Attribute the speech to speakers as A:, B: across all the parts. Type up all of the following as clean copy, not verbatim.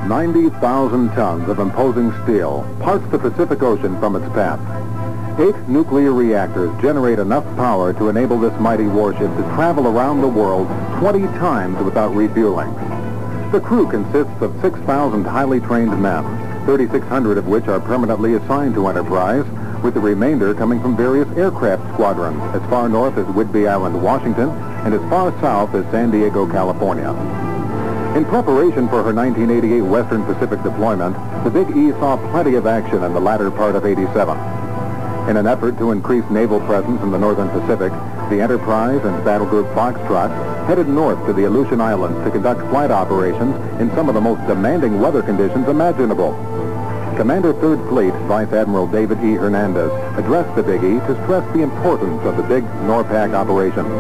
A: 90,000 tons of imposing steel parts the Pacific Ocean from its path. 8 nuclear reactors generate enough power to enable this mighty warship to travel around the world 20 times without refueling. The crew consists of 6,000 highly trained men, 3,600 of which are permanently assigned to Enterprise, with the remainder coming from various aircraft squadrons as far north as Whidbey Island, Washington, and as far south as San Diego, California. In preparation for her 1988 Western Pacific deployment, the Big E saw plenty of action in the latter part of '87. In an effort to increase naval presence in the Northern Pacific, the Enterprise and Battle Group Foxtrot headed north to the Aleutian Islands to conduct flight operations in some of the most demanding weather conditions imaginable. Commander 3rd Fleet Vice Admiral David E. Hernandez addressed the Big E to stress the importance of the big NORPAC operations.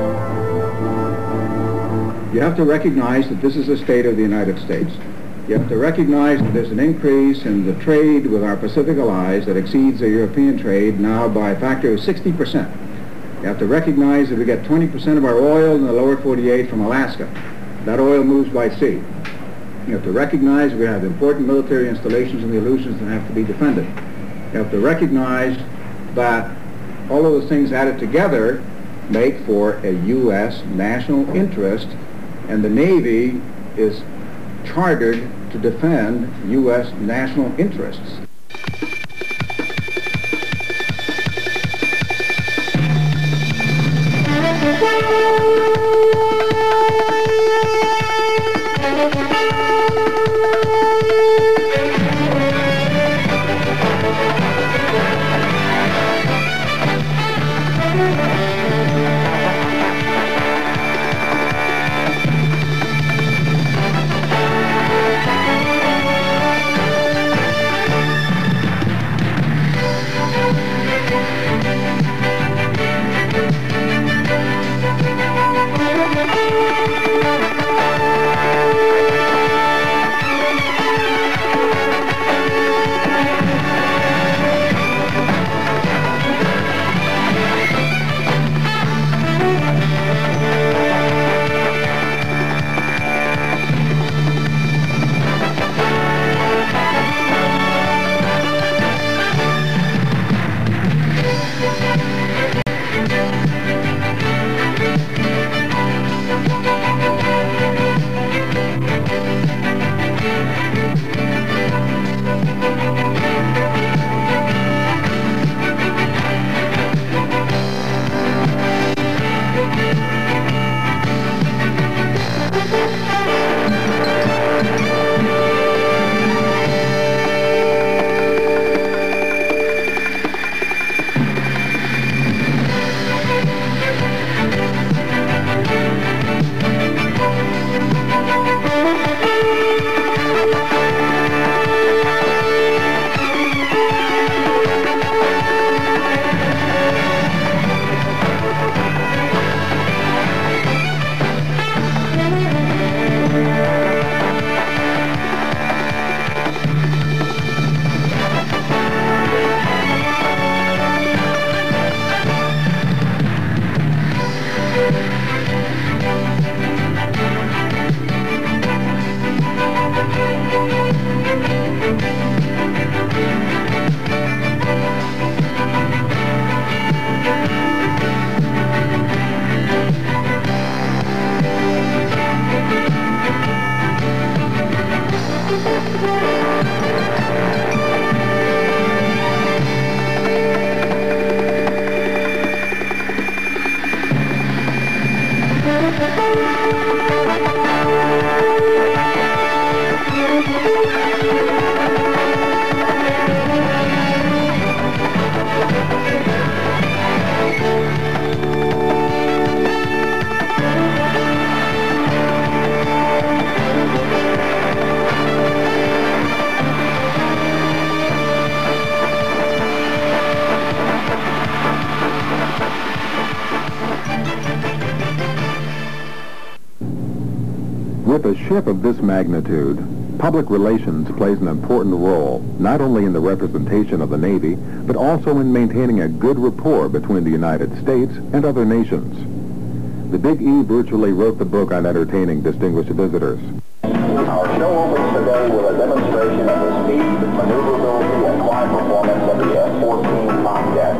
B: You have to recognize that this is the state of the United States. You have to recognize that there's an increase in the trade with our Pacific allies that exceeds the European trade now by a factor of 60%. You have to recognize that we get 20% of our oil in the lower 48 from Alaska. That oil moves by sea. You have to recognize we have important military installations in the Aleutians that have to be defended. You have to recognize that all of those things added together make for a U.S. national interest, and the Navy is chartered to defend U.S. national interests.
A: With a ship of this magnitude, public relations plays an important role, not only in the representation of the Navy, but also in maintaining a good rapport between the United States and other nations. The Big E virtually wrote the book on entertaining distinguished visitors.
C: Our show opens today. today with a demonstration of the speed, maneuverability, and climb performance of the F-14 Tomcat.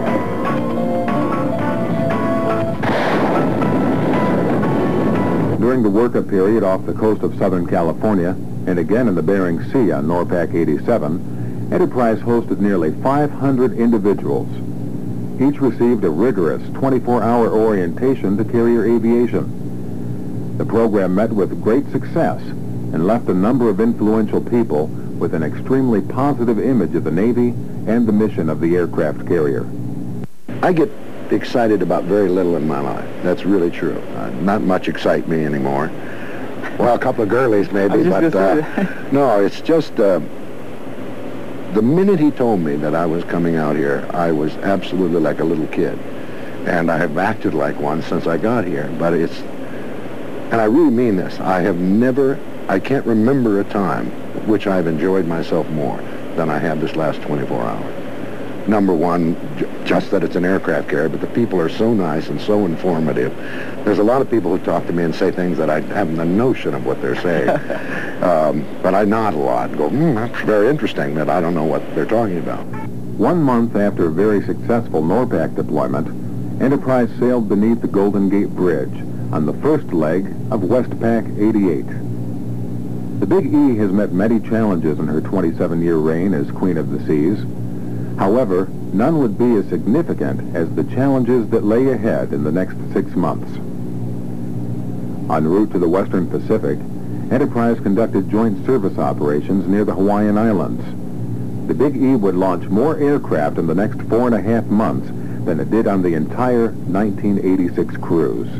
A: During the workup period off the coast of Southern California, and again in the Bering Sea on NORPAC 87, Enterprise hosted nearly 500 individuals. Each received a rigorous 24-hour orientation to carrier aviation. The program met with great success and left a number of influential people with an extremely positive image of the Navy and the mission of the aircraft carrier.
D: I get excited about very little in my life. That's really true. Not much excite me anymore. Well, a couple of girlies maybe, but no, it's just the minute he told me that I was coming out here, I was absolutely like a little kid. And I have acted like one since I got here. But and I really mean this, I can't remember a time at which I've enjoyed myself more than I have this last 24 hours. Number one, just that it's an aircraft carrier, but the people are so nice and so informative. There's a lot of people who talk to me and say things that I haven't a notion of what they're saying. But I nod a lot and go, that's very interesting, that I don't know what they're talking about.
A: 1 month after a very successful NORPAC deployment, Enterprise sailed beneath the Golden Gate Bridge on the first leg of WestPac 88. The Big E has met many challenges in her 27-year reign as Queen of the Seas. However, none would be as significant as the challenges that lay ahead in the next 6 months. En route to the Western Pacific, Enterprise conducted joint service operations near the Hawaiian Islands. The Big E would launch more aircraft in the next 4.5 months than it did on the entire 1986 cruise.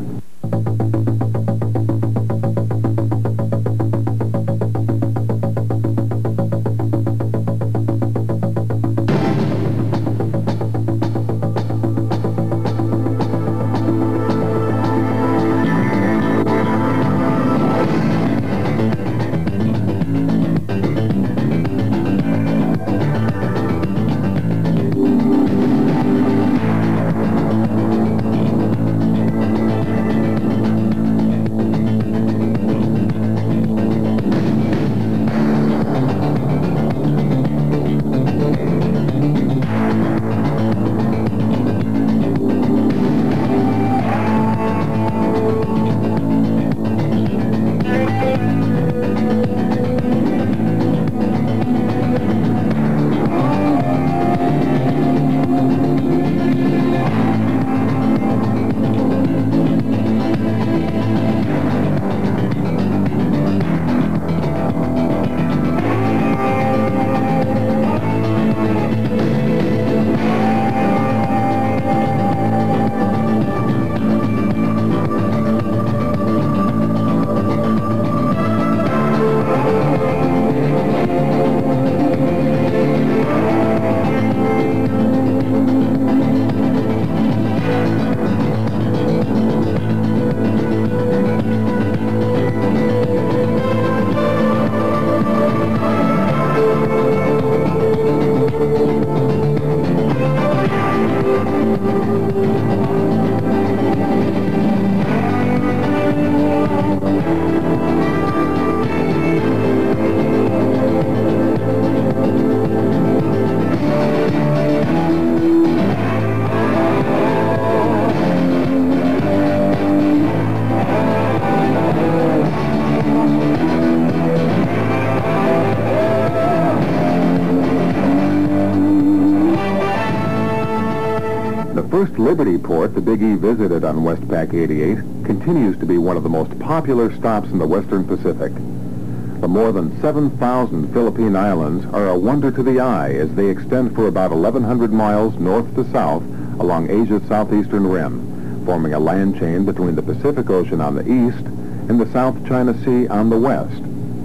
A: The first Liberty port the Big E visited on WestPac 88 continues to be one of the most popular stops in the Western Pacific. The more than 7,000 Philippine islands are a wonder to the eye as they extend for about 1,100 miles north to south along Asia's southeastern rim, forming a land chain between the Pacific Ocean on the east and the South China Sea on the west.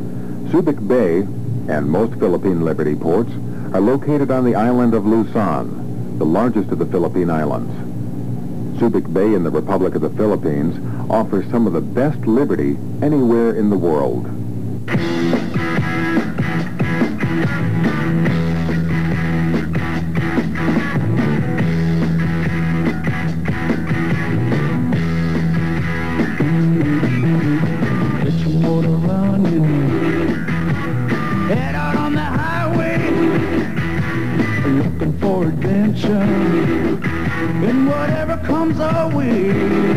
A: Subic Bay and most Philippine Liberty ports are located on the island of Luzon, the largest of the Philippine islands. Subic Bay in the Republic of the Philippines offers some of the best liberty anywhere in the world.
E: arms away.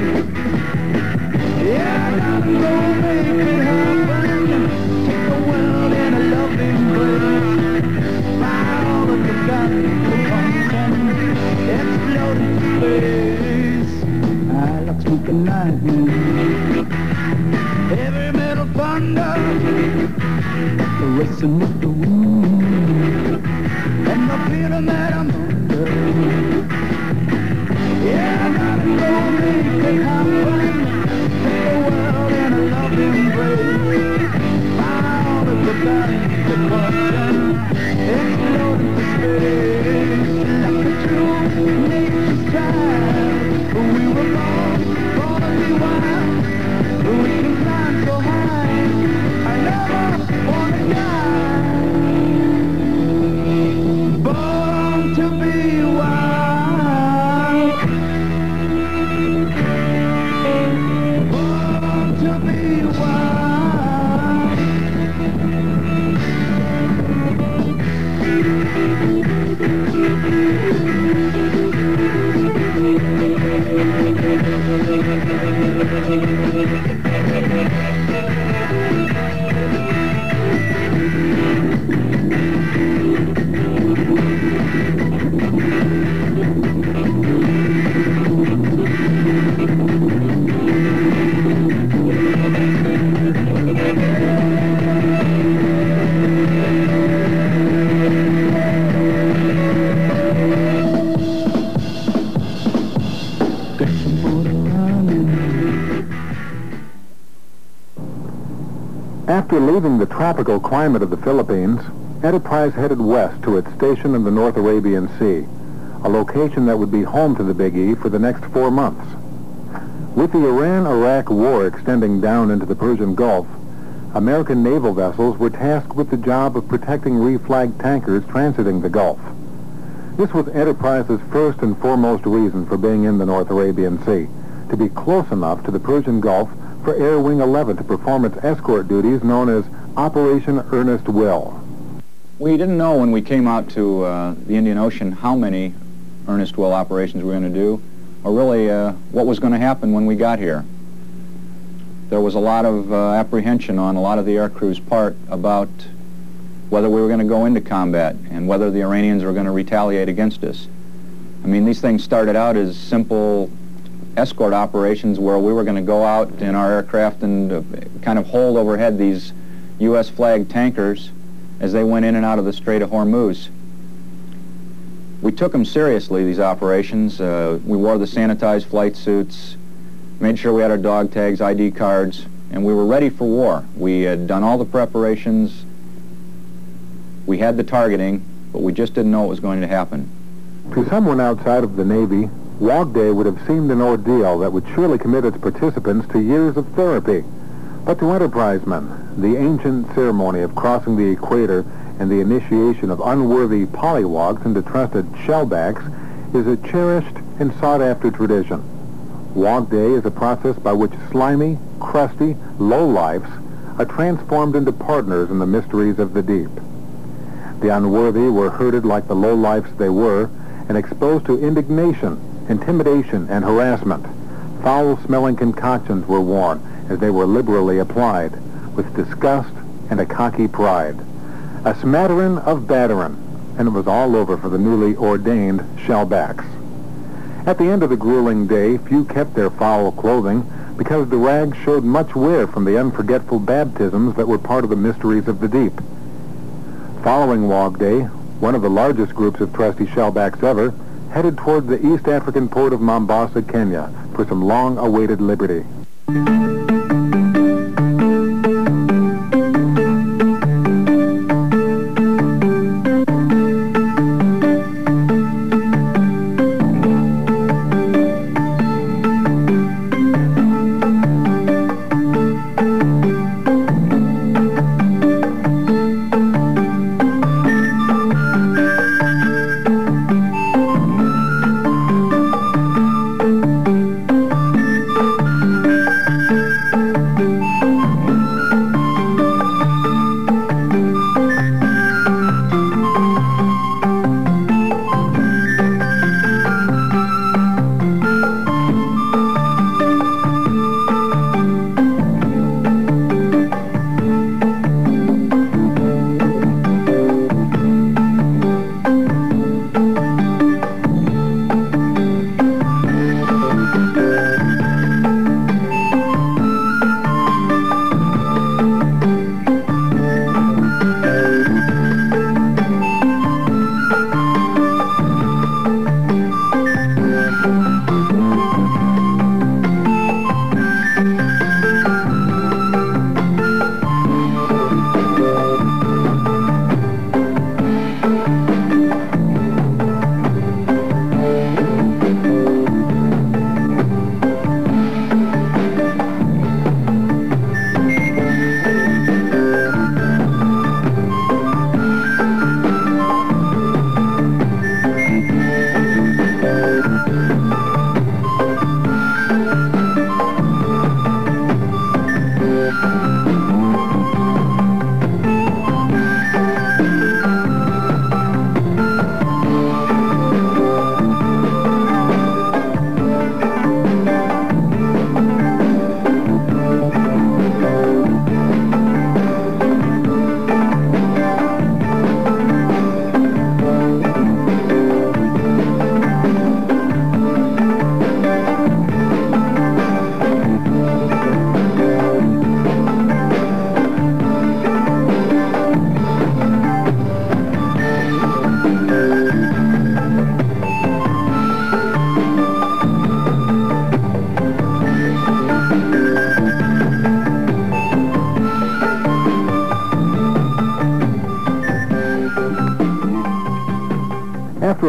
E: Yeah, nothing gonna make it happen. Take the world in a loving embrace. Fly all of the guns, explode into space. I like smoking lightning, heavy metal thunder, racing with the wind, and the feeling that I'm under. Yeah, nothing gonna make it happen. Take the world in a loving embrace. Fly all of the guns, explode into space. Like a true nature's child, we were born to be wild. We can climb so high, I never wanna die. Born to be wild. Born to be wild.
A: After leaving the tropical climate of the Philippines, Enterprise headed west to its station in the North Arabian Sea, a location that would be home to the Big E for the next 4 months. With the Iran-Iraq war extending down into the Persian Gulf, American naval vessels were tasked with the job of protecting reflagged tankers transiting the Gulf. This was Enterprise's first and foremost reason for being in the North Arabian Sea, to be close enough to the Persian Gulf for Air Wing 11 to perform its escort duties known as Operation Earnest Will.
F: We didn't know when we came out to the Indian Ocean how many Earnest Will operations we were going to do, or really what was going to happen when we got here. There was a lot of apprehension on a lot of the air crew's part about whether we were going to go into combat and whether the Iranians were going to retaliate against us. I mean, these things started out as simple escort operations where we were going to go out in our aircraft and kind of hold overhead these U.S. flagged tankers as they went in and out of the Strait of Hormuz. We took them seriously, these operations. We wore the sanitized flight suits, made sure we had our dog tags, ID cards, and we were ready for war. We had done all the preparations. We had the targeting, but we just didn't know what was going to happen.
A: To someone outside of the Navy, Wog Day would have seemed an ordeal that would surely commit its participants to years of therapy. But to Enterprise men, the ancient ceremony of crossing the equator and the initiation of unworthy polywogs into trusted shellbacks is a cherished and sought-after tradition. Wog Day is a process by which slimy, crusty lowlifes are transformed into partners in the mysteries of the deep. The unworthy were herded like the lowlifes they were and exposed to indignation, intimidation, and harassment. Foul-smelling concoctions were worn as they were liberally applied, with disgust and a cocky pride. A smattering of batterin', and it was all over for the newly ordained shellbacks. At the end of the grueling day, few kept their foul clothing because the rags showed much wear from the unforgetful baptisms that were part of the mysteries of the deep. Following Wog Day, one of the largest groups of trusty shellbacks ever headed toward the East African port of Mombasa, Kenya, for some long-awaited liberty.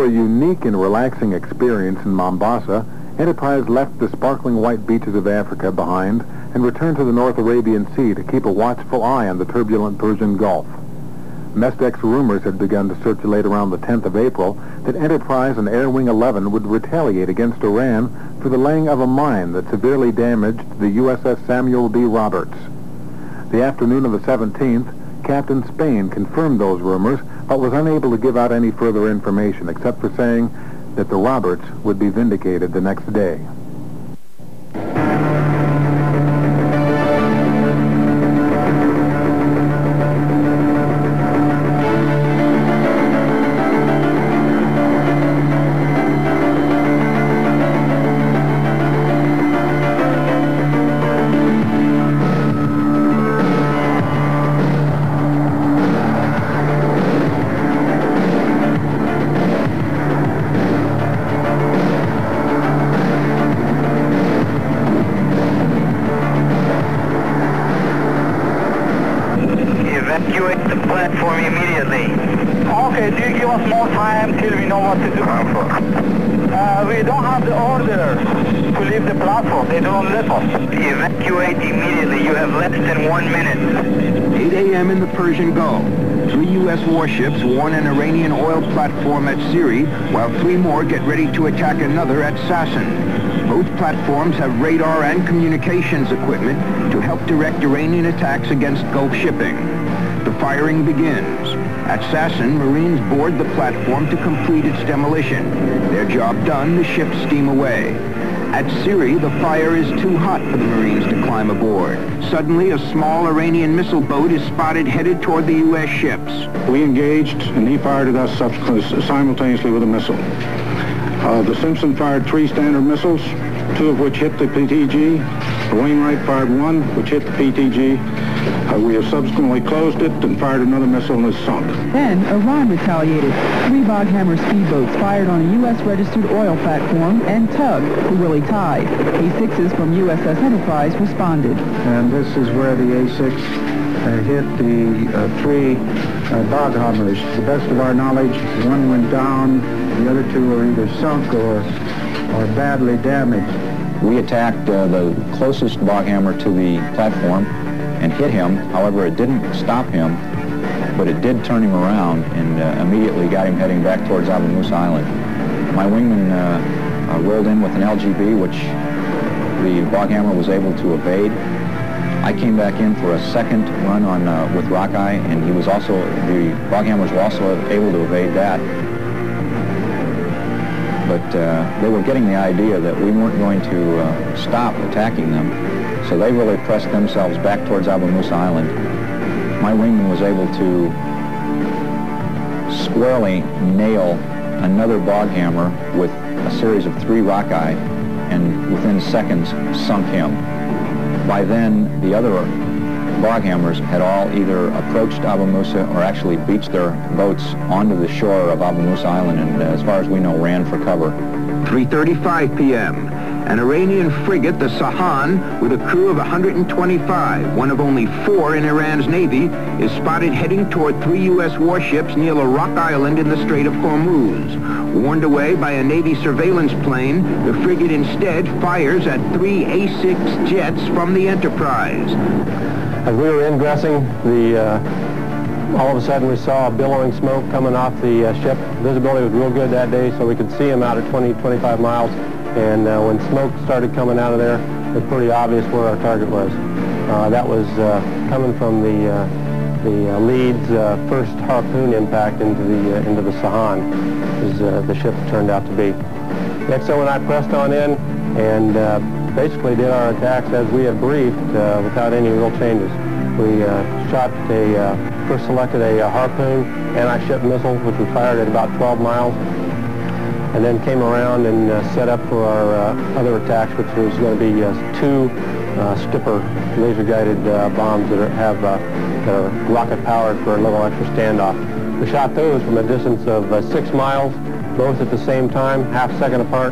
A: a unique and relaxing experience in Mombasa, Enterprise left the sparkling white beaches of Africa behind and returned to the North Arabian Sea to keep a watchful eye on the turbulent Persian Gulf. MESDEX rumors had begun to circulate around the 10th of April that Enterprise and Air Wing 11 would retaliate against Iran for the laying of a mine that severely damaged the USS Samuel B. Roberts. The afternoon of the 17th, Captain Spain confirmed those rumors, but was unable to give out any further information except for saying that the Roberts would be vindicated the next day.
G: Evacuate the platform immediately. Okay, do you give us more time till we know what to do? We don't have the order to leave the platform. They don't let us. Evacuate immediately. You have less than 1 minute.
H: 8 a.m. in the Persian Gulf. 3 U.S. warships warn an Iranian oil platform at Siri, while 3 more get ready to attack another at Sasson. Both platforms have radar and communications equipment to help direct Iranian attacks against Gulf shipping. The firing begins. At Sasson, Marines board the platform to complete its demolition. Their job done, the ships steam away. At Siri, the fire is too hot for the Marines to climb aboard. Suddenly, a small Iranian missile boat is spotted headed toward the U.S. ships.
I: We engaged, and he fired at us simultaneously with a missile. The Simpson fired 3 Standard missiles, 2 of which hit the PTG. The Wainwright fired 1, which hit the PTG. We have subsequently closed it and fired another missile and it's sunk.
J: Then Iran retaliated. 3 Boghammer speedboats fired on a U.S. registered oil platform, and Tug, who really tied. A-6s from USS Enterprise responded.
B: And this is where the A-6 hit the 3 Boghammers. To the best of our knowledge, 1 went down, the other 2 were either sunk or badly damaged.
F: We attacked the closest Boghammer to the platform and hit him. However, it didn't stop him, but it did turn him around and immediately got him heading back towards Abu Musa Island. My wingman rolled in with an LGB, which the Boghammer was able to evade. I came back in for a second run on with Rockeye, and the Boghammers were also able to evade that. But they were getting the idea that we weren't going to stop attacking them. So they really pressed themselves back towards Abu Musa Island. My wingman was able to squarely nail another Boghammer with a series of 3 Rockeye, and within seconds sunk him. By then, the other Boghammers had all either approached Abu Musa or actually beached their boats onto the shore of Abu Musa Island and, as far as we know, ran for cover.
H: 3:35 p.m. An Iranian frigate, the Sahan, with a crew of 125, one of only 4 in Iran's Navy, is spotted heading toward 3 U.S. warships near a rock island in the Strait of Hormuz. Warned away by a Navy surveillance plane, the frigate instead fires at 3 A-6 jets from the Enterprise.
K: As we were ingressing, all of a sudden we saw billowing smoke coming off the ship. Visibility was real good that day, so we could see them out at 20-25 miles. And when smoke started coming out of there, it was pretty obvious where our target was. That was coming from the Leeds first harpoon impact into the Sahan, as the ship turned out to be. XO and I pressed on in and basically did our attacks as we had briefed without any real changes. We first selected a harpoon anti-ship missile, which we fired at about 12 miles. And then came around and set up for our other attacks, which was going to be 2 Skipper laser-guided bombs that are rocket-powered for a little extra standoff. We shot those from a distance of 6 miles, both at the same time, half second apart,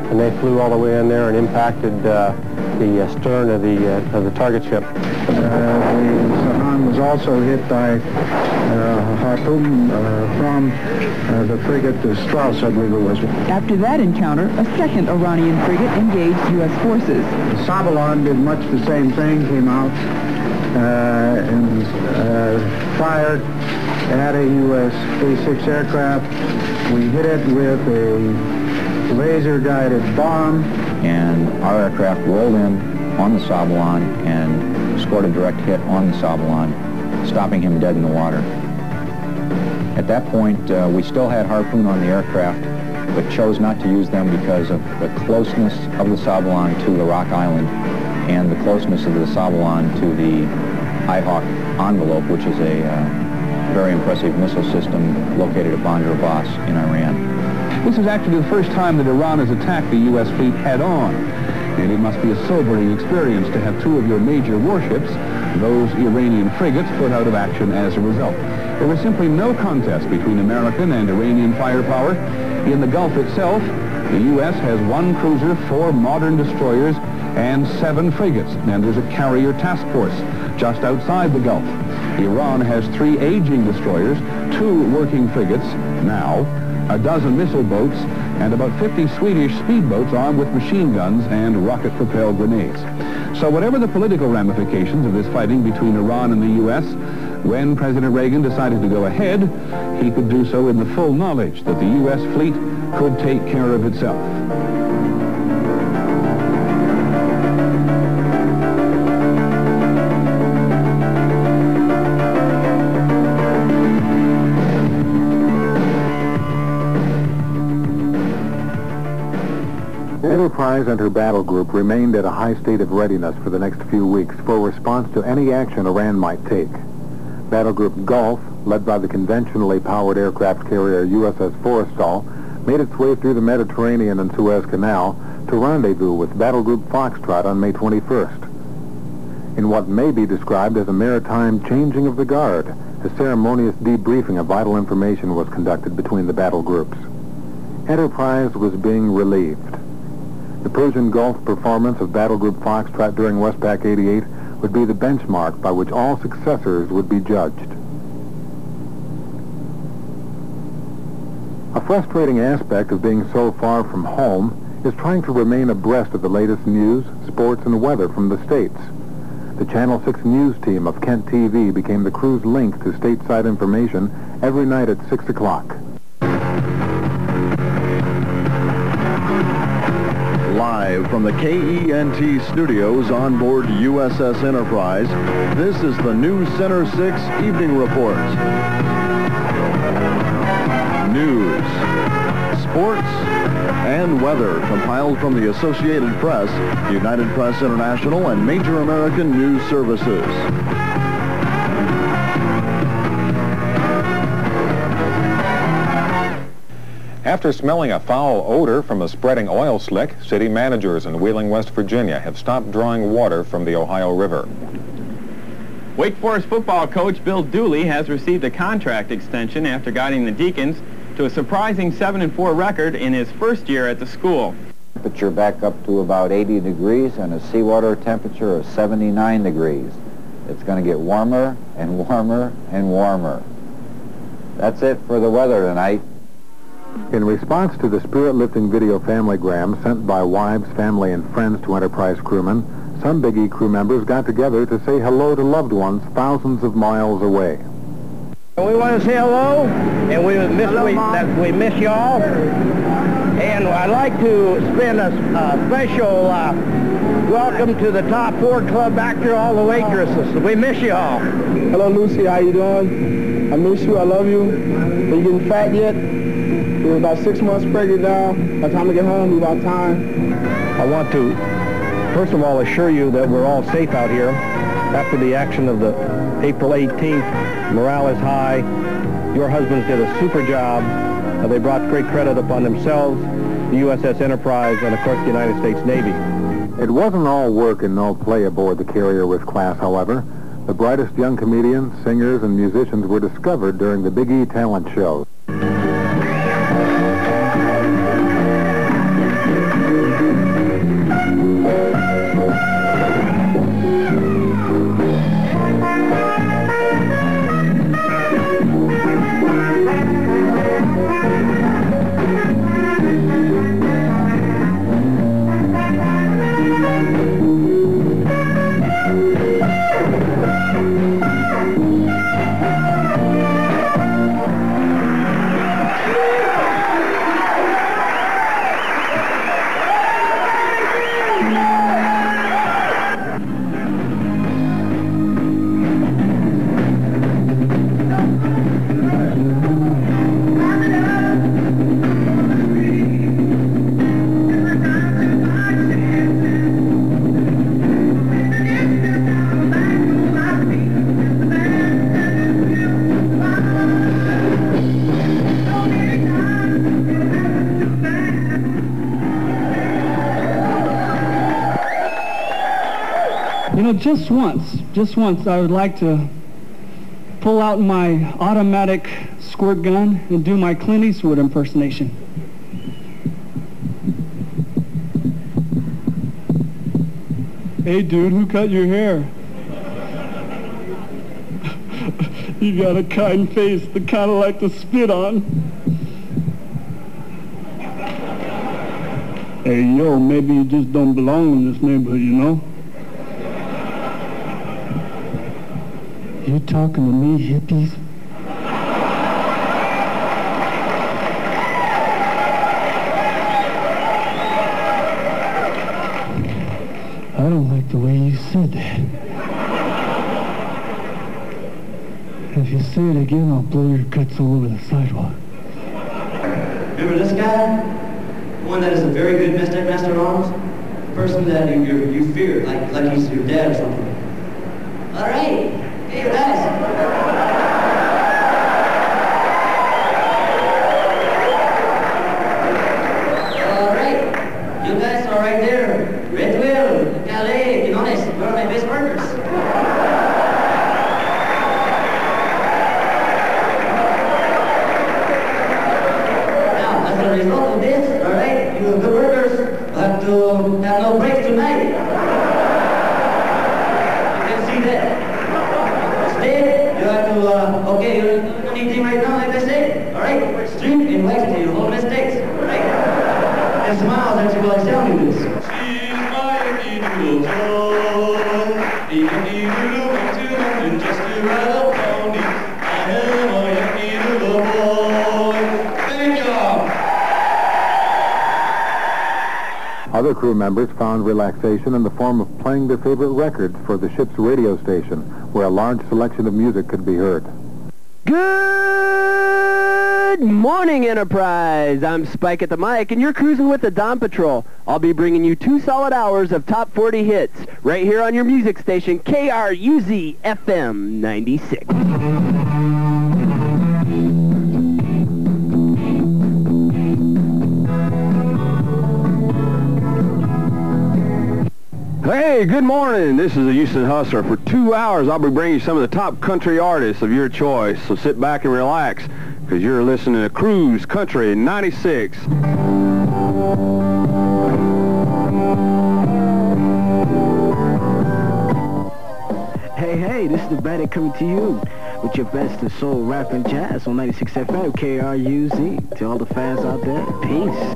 K: and they flew all the way in there and impacted the stern of the target ship.
B: The Saham was also hit by a harpoon from the frigate, the Strauss, I believe it was.
J: After that encounter, a second Iranian frigate engaged U.S. forces.
B: The Sabalon did much the same thing, came out and fired at a U.S. A-6 aircraft. We hit it with a laser-guided bomb.
F: And our aircraft rolled in on the Sabalon and scored a direct hit on the Sabalon, stopping him dead in the water. At that point, we still had Harpoon on the aircraft, but chose not to use them because of the closeness of the Sabalon to the Rock Island and the closeness of the Sabalon to the High-Hawk envelope, which is a very impressive missile system located at Bandar Abbas in Iran.
L: This is actually the first time that Iran has attacked the U.S. fleet head-on, and it must be a sobering experience to have two of your major warships, those Iranian frigates, put out of action as a result. There was simply no contest between American and Iranian firepower. In the Gulf itself, the U.S. has 1 cruiser, 4 modern destroyers, and 7 frigates, and there's a carrier task force just outside the Gulf. Iran has 3 aging destroyers, 2 working frigates now, a dozen missile boats, and about 50 Swedish speedboats armed with machine guns and rocket-propelled grenades. So whatever the political ramifications of this fighting between Iran and the U.S., when President Reagan decided to go ahead, he could do so in the full knowledge that the U.S. fleet could take care of itself.
A: Enterprise and her battle group remained at a high state of readiness for the next few weeks for response to any action Iran might take. Battle Group Gulf, led by the conventionally powered aircraft carrier USS Forrestal, made its way through the Mediterranean and Suez Canal to rendezvous with Battle Group Foxtrot on May 21st. In what may be described as a maritime changing of the guard, a ceremonious debriefing of vital information was conducted between the battle groups. Enterprise was being relieved. The Persian Gulf performance of Battle Group Foxtrot during Westpac 88 would be the benchmark by which all successors would be judged. A frustrating aspect of being so far from home is trying to remain abreast of the latest news, sports, and weather from the States. The Channel 6 news team of Kent TV became the crew's link to stateside information every night at 6 o'clock.
M: Live from the KENT studios on board USS Enterprise, this is the new Center 6 Evening Report. News, sports, and weather compiled from the Associated Press, United Press International, and major American news services.
N: After smelling a foul odor from a spreading oil slick, city managers in Wheeling, West Virginia have stopped drawing water from the Ohio River.
O: Wake Forest football coach Bill Dooley has received a contract extension after guiding the Deacons to a surprising 7-4 record in his first year at the school.
P: Temperature back up to about 80 degrees and a seawater temperature of 79 degrees. It's going to get warmer and warmer and warmer. That's it for the weather tonight.
A: In response to the spirit-lifting video familygram sent by wives, family, and friends to Enterprise crewmen, some Big E crew members got together to say hello to loved ones thousands of miles away.
Q: We want to say hello, and we miss y'all. And I'd like to spend a special welcome to the top 4 club back to all the waitresses. We miss y'all.
R: Hello, Lucy. How you doing? I miss you. I love you. Are you getting fat yet? We're about 6 months pregnant now. By the time to get home, it's about time.
K: I want to, first of all, assure you that we're all safe out here. After the action of the April 18th, morale is high. Your husbands did a super job. They brought great credit upon themselves, the USS Enterprise, and of course the United States Navy.
A: It wasn't all work and no play aboard the carrier with class, however. The brightest young comedians, singers, and musicians were discovered during the Big E talent shows.
S: You know, just once, I would like to pull out my automatic squirt gun and do my Clint Eastwood impersonation. Hey, dude, who cut your hair? You got a kind face that kind of like to spit on. Hey, yo, maybe you just don't belong in this neighborhood, you know? You talking to me, hippies? I don't like the way you said that. If you say it again, I'll blow your guts all over the sidewalk.
T: Remember this guy? One that is a very good Mystic Master at Arms? The person that you fear, like he's your dad or something. All right. Hey, you guys. All right. You guys are right there. Red Will, Calais, Quinones, where are my best workers? Now, as a result of this, all right, you good workers have to have no breaks tonight. You can see that. You have to, okay, you're on eating right now, like I say. All right, stream and wax to your whole mistakes. All right? And smiles that you will tell me this. She's my little toy. Little went to London just to ride a pony. I am a Yankee little boy. Thank you.
A: Other crew members found relaxation in the form of playing their favorite records for the ship's radio station, where a large selection of music could be heard.
U: Good morning, Enterprise. I'm Spike at the mic, and you're cruising with the Dawn Patrol. I'll be bringing you 2 solid hours of top 40 hits right here on your music station, KRUZ FM 96.
V: Hey, good morning. This is the Houston Hustler. For 2 hours, I'll be bringing you some of the top country artists of your choice. So sit back and relax, because you're listening to Cruise Country 96.
W: Hey, this is the Bandit coming to you with your best of soul, rap, and jazz on 96 FM, KRUZ. To all the fans out there, peace.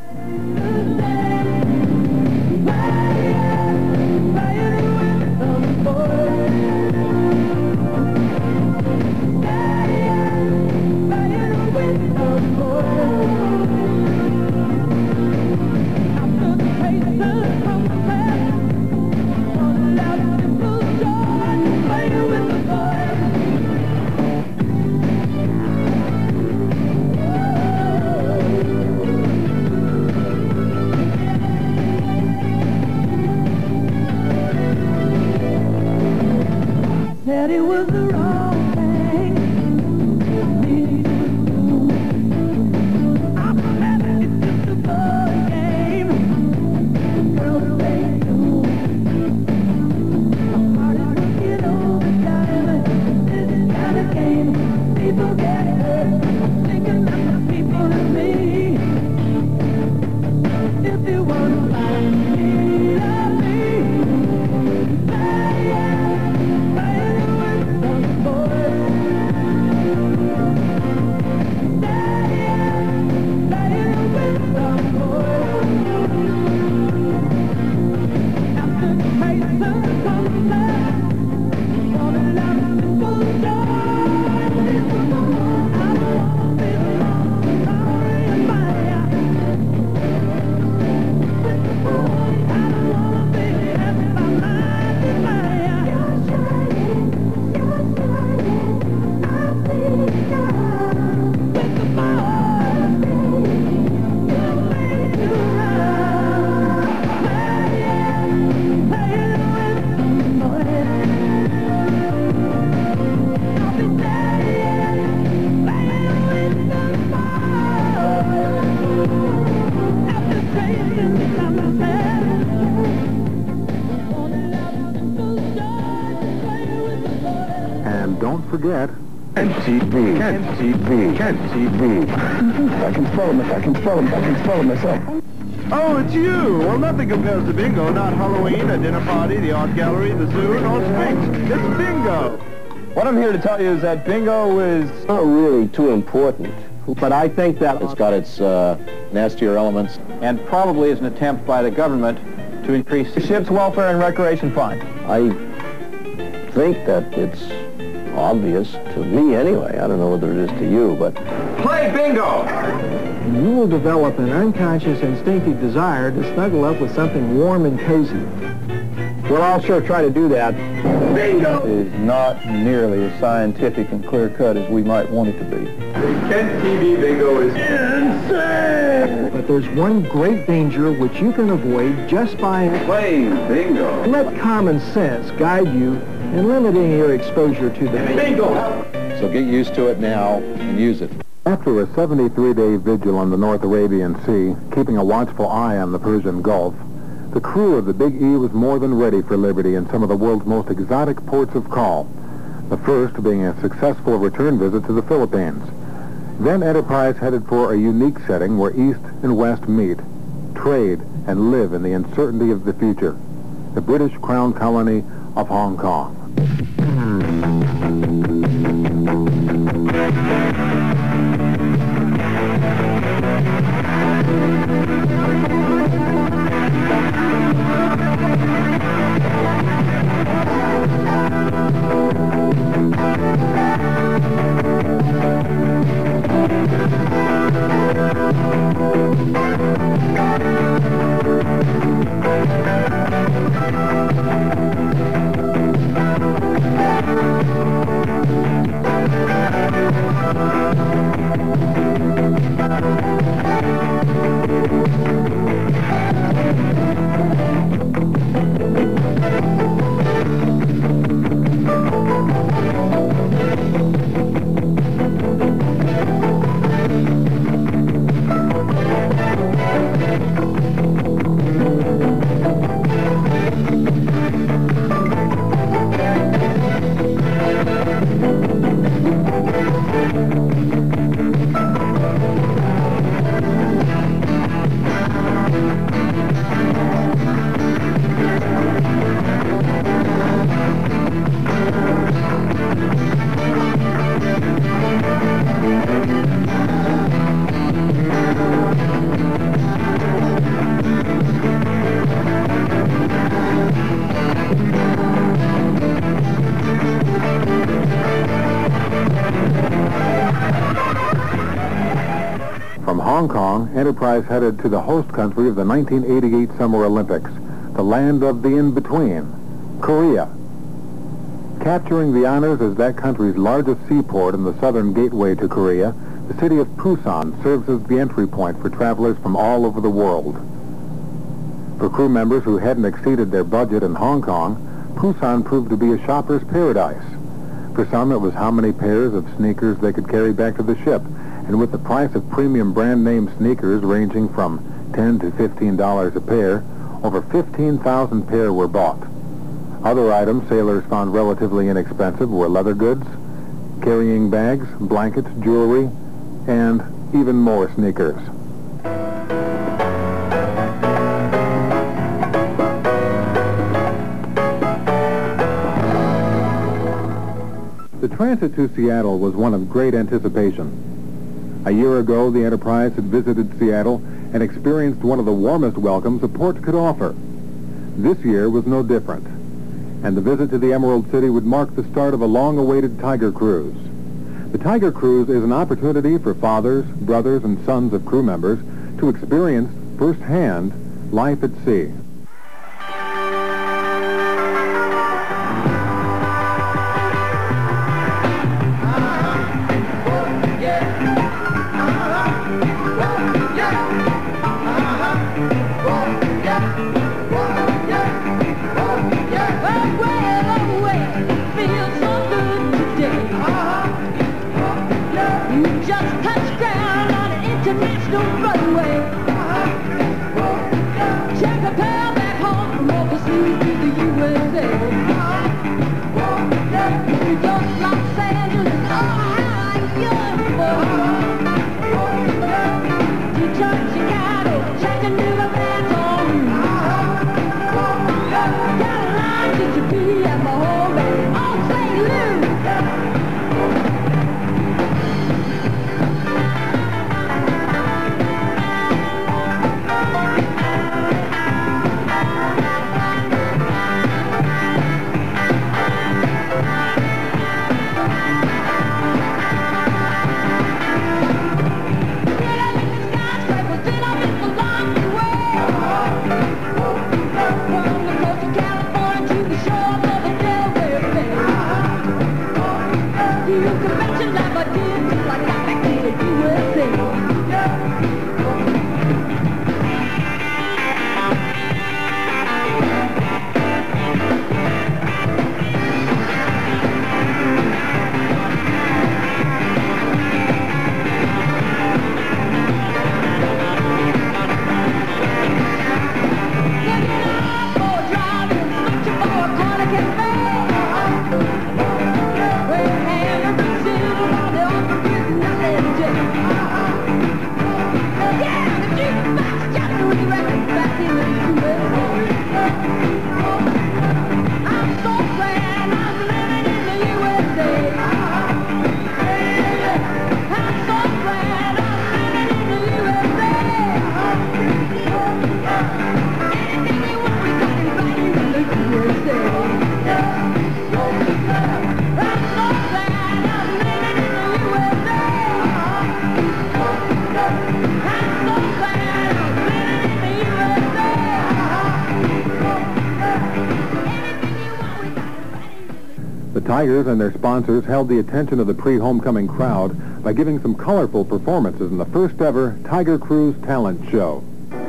E: Said it was the wrong thing for me to do. I'm glad that it's just a boy game. Girls say do. My heart is working overtime. This kind of game, people get hurt, thinking that the people are me. If you want to find me, love me.
A: And don't forget,
E: Kent TV. Kent TV. Kent TV. I can spell them. I can spell them. I can spell them myself.
M: Oh, it's you! Well, nothing compares to bingo. Not Halloween, a dinner party, the art gallery, the zoo, nor Sphinx. It's bingo!
C: What I'm here to tell you is that bingo is
D: not really too important,
C: but I think that
D: it's got its nastier elements.
C: and probably is an attempt by the government to increase the ship's welfare and recreation fund.
D: I think that it's obvious, to me anyway. I don't know whether it is to you, but...
C: Play bingo!
G: You will develop an unconscious instinctive desire to snuggle up with something warm and cozy.
C: Well, I'll sure try to do that.
G: Bingo!
C: Is not nearly as scientific and clear-cut as we might want it to be.
M: Kent TV bingo is insane!
G: But there's one great danger which you can avoid just by
M: playing bingo.
G: Let common sense guide you in limiting your exposure to the
M: bingo.
P: So get used to it now and use it.
A: after a 73-day vigil on the North Arabian Sea, keeping a watchful eye on the Persian Gulf, the crew of the Big E was more than ready for liberty in some of the world's most exotic ports of call, the first being a successful return visit to the Philippines. Then Enterprise headed for a unique setting where East and West meet, trade, and live in the uncertainty of the future, the British Crown colony of Hong Kong. From Hong Kong, Enterprise headed to the host country of the 1988 Summer Olympics, the land of the in-between, Korea. Capturing the honors as that country's largest seaport in the southern gateway to Korea, the city of Busan serves as the entry point for travelers from all over the world. For crew members who hadn't exceeded their budget in Hong Kong, Busan proved to be a shopper's paradise. For some, it was how many pairs of sneakers they could carry back to the ship, and with the price of premium brand name sneakers ranging from $10 to $15 a pair, over 15,000 pair were bought. Other items sailors found relatively inexpensive were leather goods, carrying bags, blankets, jewelry, and even more sneakers. The transit to Seattle was one of great anticipation. A year ago, the Enterprise had visited Seattle and experienced one of the warmest welcomes a port could offer. This year was no different, and the visit to the Emerald City would mark the start of a long-awaited Tiger Cruise. The Tiger Cruise is an opportunity for fathers, brothers, and sons of crew members to experience firsthand life at sea.
E: Runway. Check a pair
A: The Tigers and their sponsors held the attention of the pre-homecoming crowd by giving some colorful performances in the first ever Tiger Cruise Talent Show.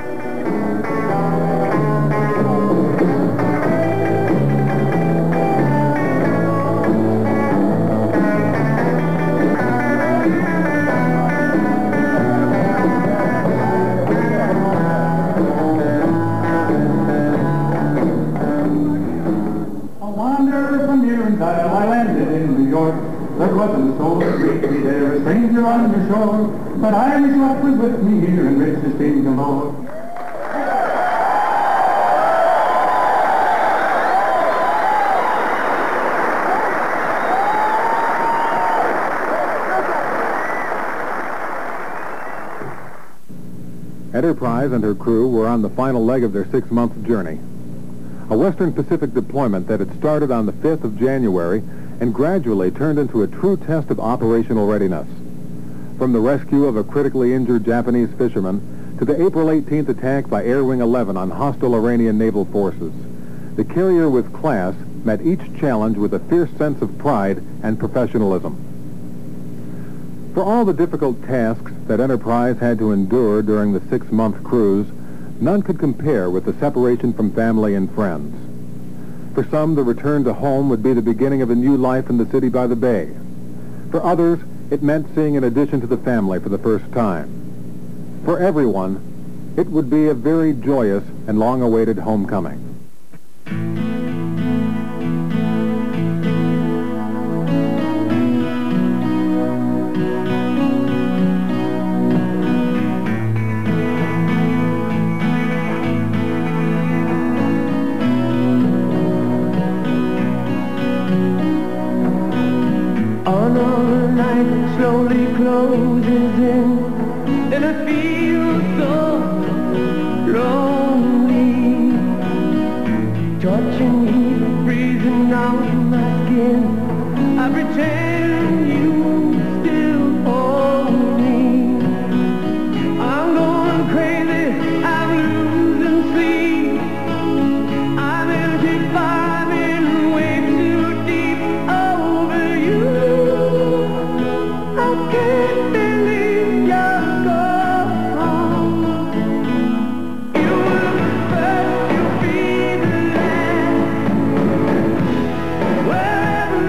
E: I landed in New York. There wasn't so sweetly there, a stranger on the shore. But Irish luck was with me here, and riches being galore.
A: Enterprise and her crew were on the final leg of their 6-month journey. A Western Pacific deployment that had started on the 5th of January and gradually turned into a true test of operational readiness. From the rescue of a critically injured Japanese fisherman to the April 18th attack by Air Wing 11 on hostile Iranian naval forces, the carrier with class met each challenge with a fierce sense of pride and professionalism. For all the difficult tasks that Enterprise had to endure during the 6-month cruise, none could compare with the separation from family and friends. For some, the return to home would be the beginning of a new life in the city by the bay. For others, it meant seeing an addition to the family for the first time. For everyone, it would be a very joyous and long-awaited homecoming.
E: Another night slowly closes in, and I feel so lonely. Touching heat freezing out my skin, I pretend you still hold me. I'm going crazy, I'm losing sleep. I'm empty, vibing way too deep over you. I can't believe you're gone. You were the first, you'll be the last. Wherever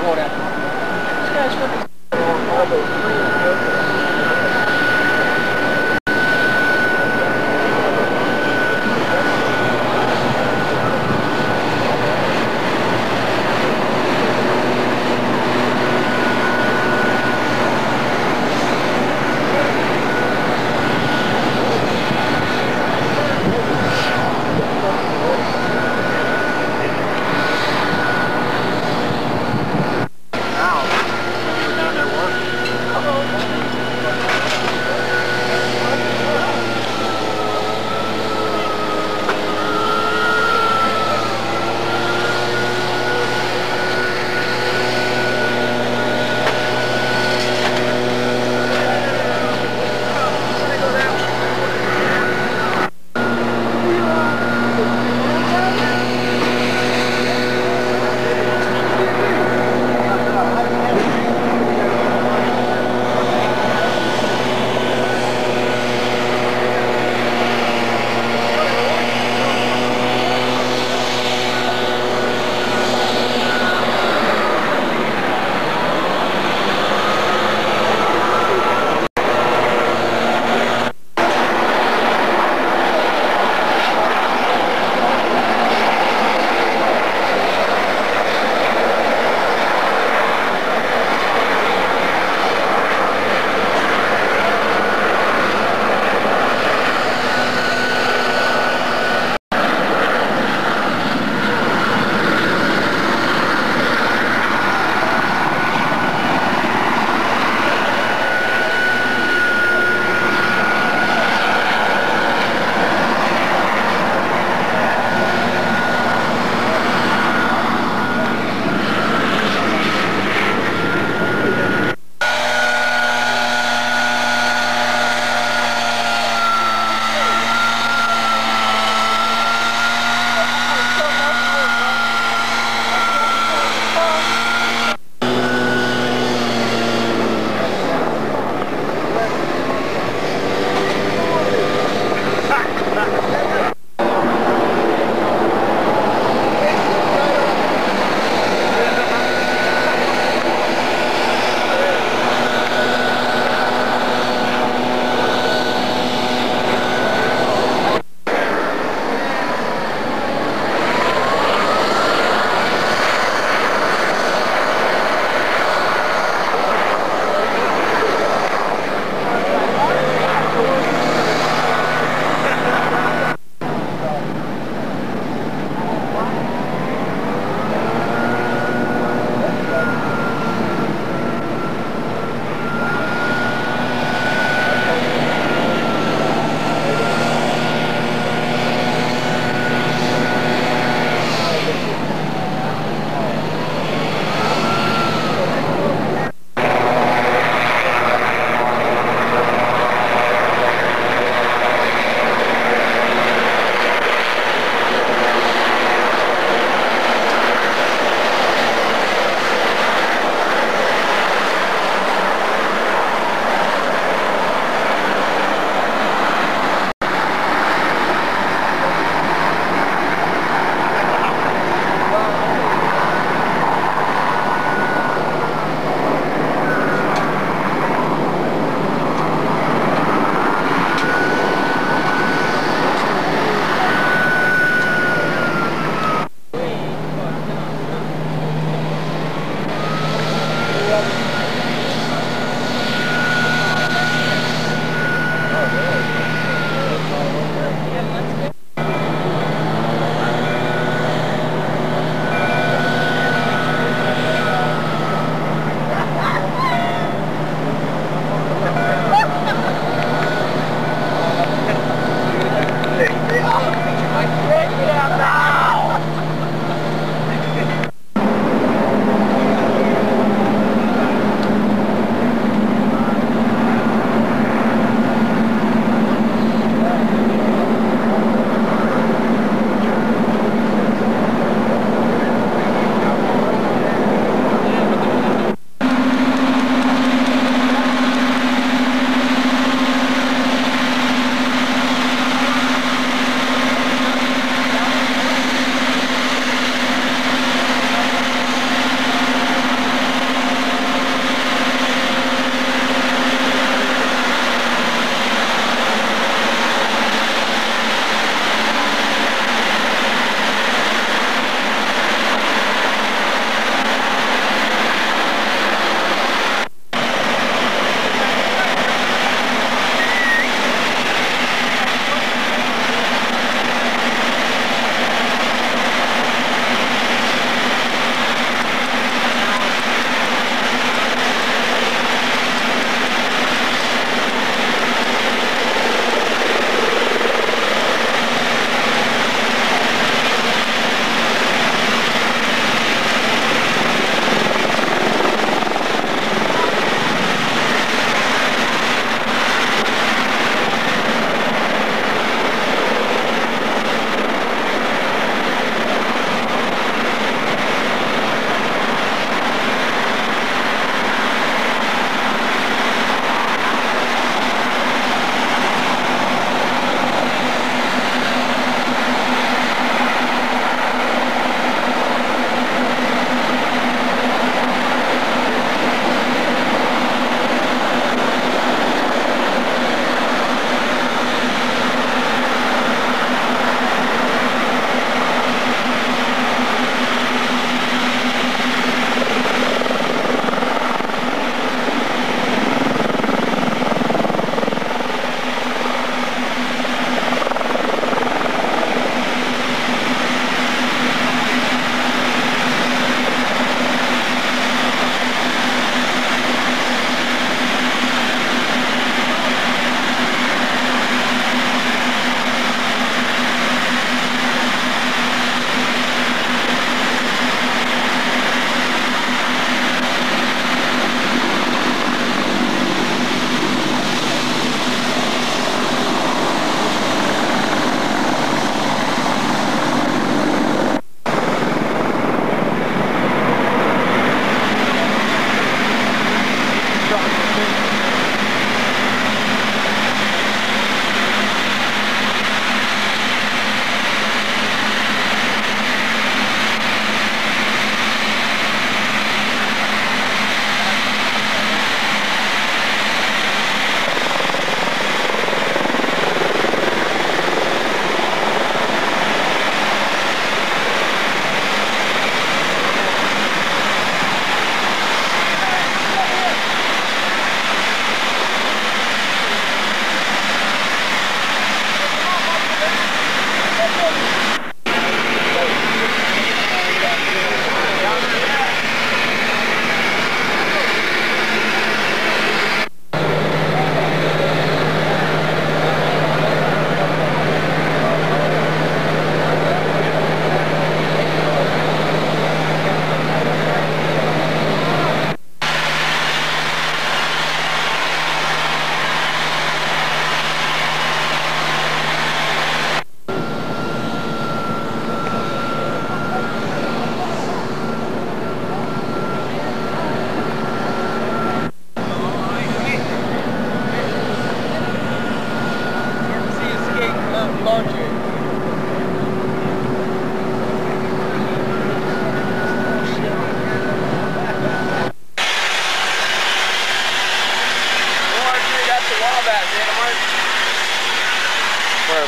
E: go down. This guy's fucking all those trees.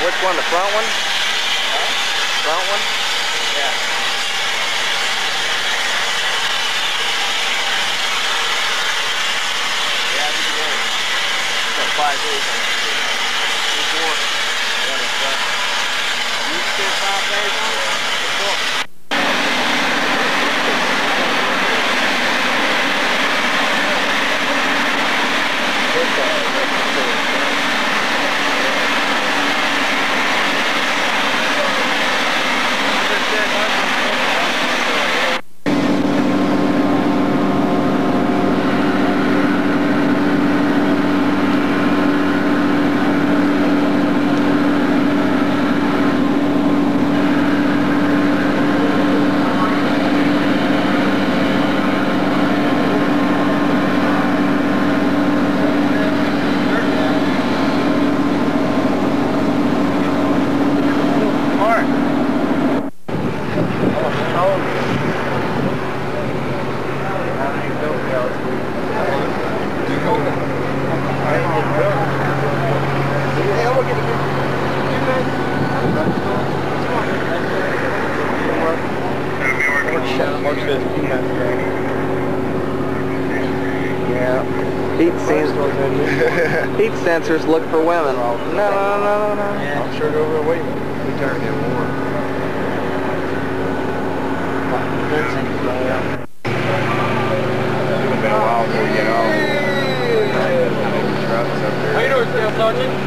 C: Which one, the front one? Front one? Yeah. Yeah, I think it is. It's got 5 days on it. 4. Yeah, the front. You still 5 days on it? Yeah. Heat sensors look for women. No. Yeah.
H: I'm sure go over and wait. We turned in more.
C: It's
H: been a while before we get off.
C: How you doing, Sergeant?